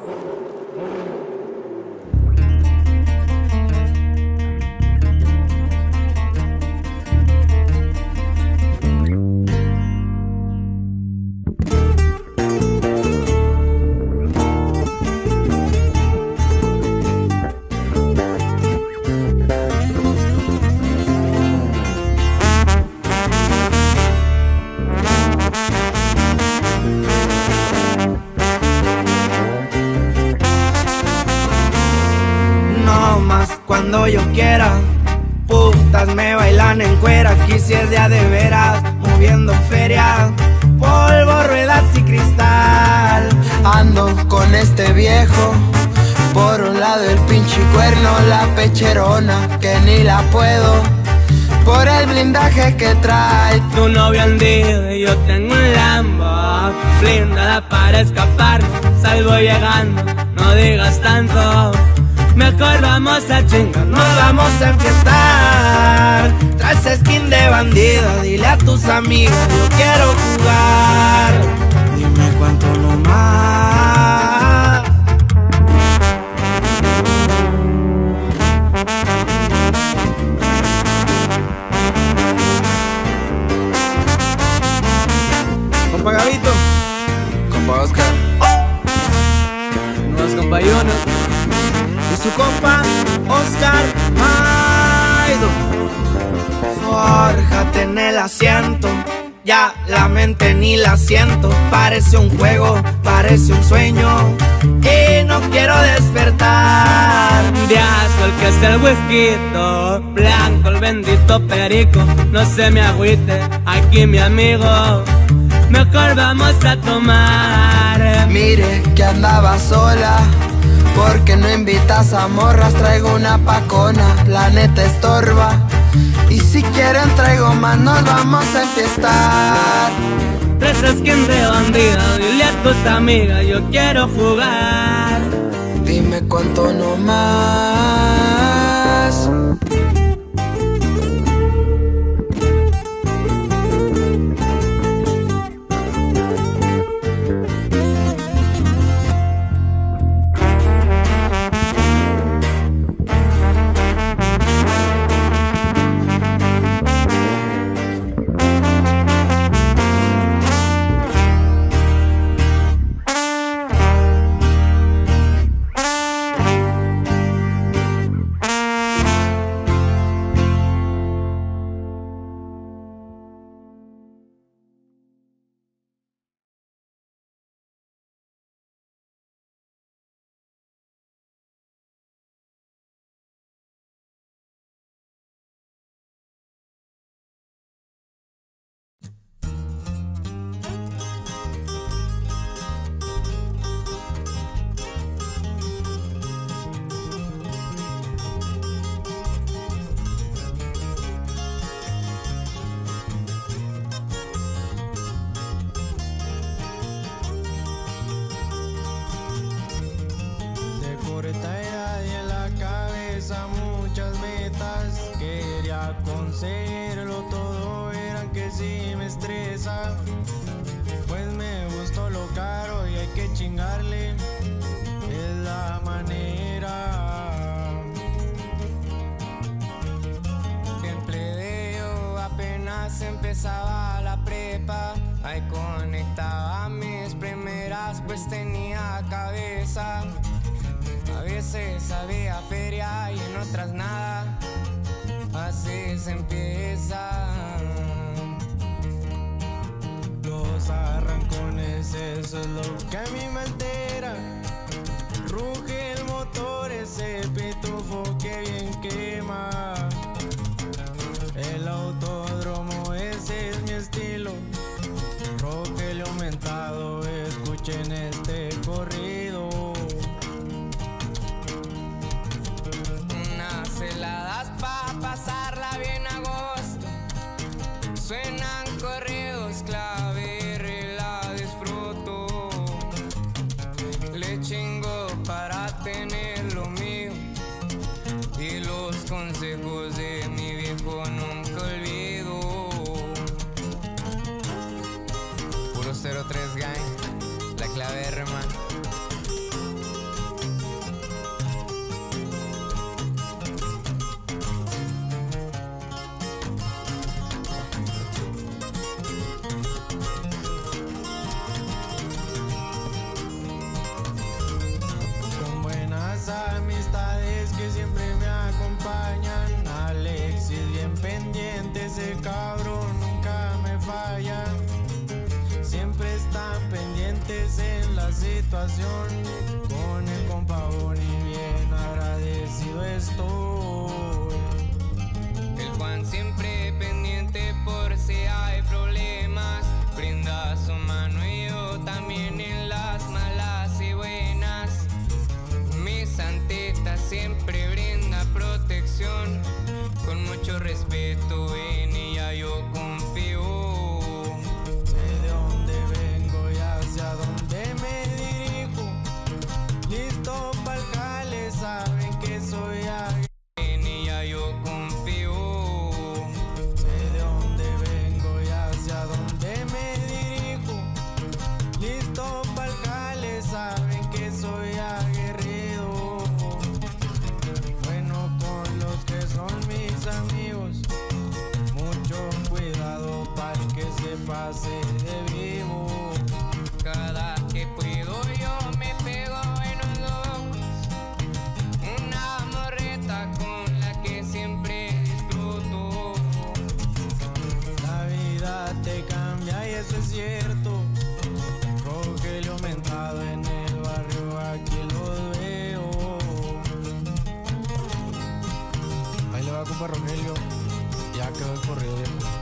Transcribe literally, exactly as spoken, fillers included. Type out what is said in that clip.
Cuando yo quiera, putas me bailan en cuera. Aquí si es día de veras, moviendo feria, polvo, ruedas y cristal. Ando con este viejo, por un lado el pinche cuerno, la pecherona que ni la puedo, por el blindaje que trae. Tu novio andido y yo tengo un Lambo, blindada para escapar, salgo llegando, no digas tanto. Mejor vamos a chingar, nos vamos a enfiestar. Traes skin de bandido, dile a tus amigas, yo quiero jugar. Dime cuánto no más. Compa Gabito, compa Oscar, no es compa Yuno y su compa Oscar Maido. Fórjate en el asiento, ya la mente ni la siento. Parece un juego, parece un sueño y no quiero despertar. De azul que es el whisky, blanco el bendito perico. No se me agüite, aquí mi amigo, mejor vamos a tomar. Mire que andaba sola, porque no invitas a morras, traigo una pacona, la neta estorba. Y si quieren traigo más, nos vamos a enfiestar. Tres skin de bandido, dile a tus amigas, yo quiero jugar. Dime cuánto no más. Conseguirlo todo, verán que sí me estresa. Pues me gustó lo caro y hay que chingarle, es la manera. El plebeo apenas empezaba la prepa, ahí conectaba mis primeras, pues tenía cabeza. A veces había feria y en otras nada. Así se empieza. Los arrancones, eso es lo que a mí me altera. Ruge el motor, ese pitufo que bien quema. El autódromo, ese es mi estilo. Rogelio aumentado, escuchen este corrido. Unas heladas pa' pasarla bien a gusto. Suenan corridos, clave, la disfruto. Le chingo para tener lo mío. Y los consejos de mi viejo nunca olvido. Puro cero tres gang, la clave, man. Ese cabrón nunca me falla, siempre están pendientes en la situación. Con el compa Boni bien agradecido estoy. El Juan siempre pendiente por si hay problemas, brinda su mano y yo también en las malas y buenas. Mi santita siempre brinda protección, con mucho respeto en ella yo confío. Sé de dónde vengo y hacia dónde me dirijo, listo pa'l jale, saben que soy aguerrido. En ella yo confío. Sé de dónde vengo y hacia dónde me dirijo, listo pa'l jale, saben que soy aguerrido. Bueno con los que son mis amigos, mucho cuidado pa'l que se pase de vivo. Cada que puedo yo me pego en los ojos, una morreta con la que siempre disfruto. La vida te cambia y eso es cierto. Rogelio aumentado en el barrio, aquí los veo. Ahí le va, compa Rogelio, ya quedó el corrido viejo.